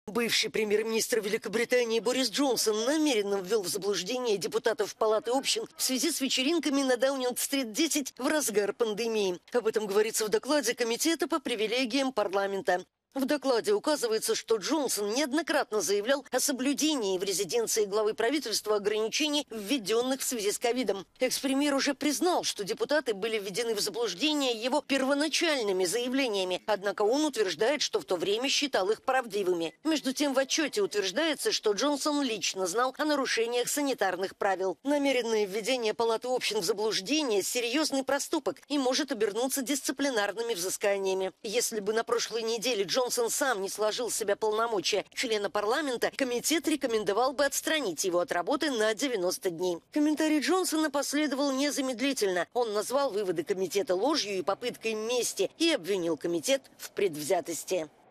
Бывший премьер-министр Великобритании Борис Джонсон намеренно ввел в заблуждение депутатов Палаты общин в связи с вечеринками на Даунинг-стрит 10 в разгар пандемии. Об этом говорится в докладе Комитета по привилегиям парламента. В докладе указывается, что Джонсон неоднократно заявлял о соблюдении в резиденции главы правительства ограничений, введенных в связи с ковидом. Экс-премьер уже признал, что депутаты были введены в заблуждение его первоначальными заявлениями, однако он утверждает, что в то время считал их правдивыми. Между тем, в отчете утверждается, что Джонсон лично знал о нарушениях санитарных правил. Намеренное введение Палаты общин в заблуждение – серьезный проступок и может обернуться дисциплинарными взысканиями. Если бы на прошлой неделе Джонсон сам не сложил в себя полномочия члена парламента, комитет рекомендовал бы отстранить его от работы на 90 дней. Комментарий Джонсона последовал незамедлительно. Он назвал выводы комитета ложью и попыткой мести и обвинил комитет в предвзятости.